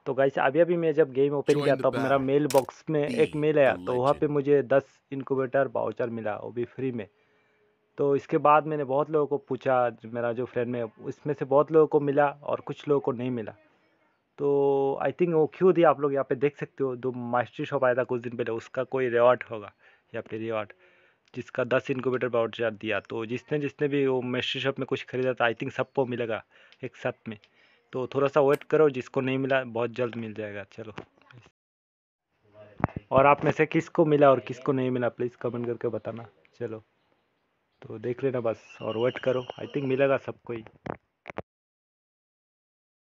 तो गाइस अभी अभी मैं जब गेम ओपन किया Join the तब मेरा battle. मेल बॉक्स में एक Be मेल the आया, तो वहाँ पे legend. मुझे 10 इनक्यूबेटर वाउचर मिला, वो भी फ्री में। तो इसके बाद मैंने बहुत लोगों को पूछा, मेरा जो फ्रेंड में उसमें से बहुत लोगों को मिला और कुछ लोगों को नहीं मिला। तो आई थिंक वो क्यों दिया, आप लोग यहाँ पे देख सकते हो, दो मास्टरी शॉप आया था कुछ दिन पहले, उसका कोई रिवॉर्ड होगा यहाँ पे रिवॉर्ड, जिसका 10 इनक्यूबेटर वाउचर दिया। तो जिसने जिसने भी वो मास्टरी शॉप में कुछ खरीदा था आई थिंक सबको मिलेगा एक साथ में। तो थोड़ा सा वेट करो, जिसको नहीं मिला बहुत जल्द मिल जाएगा। चलो, और आप में से किसको मिला और किसको नहीं मिला प्लीज़ कमेंट करके बताना। चलो, तो देख लेना बस और वेट करो, आई थिंक मिलेगा सबको ही।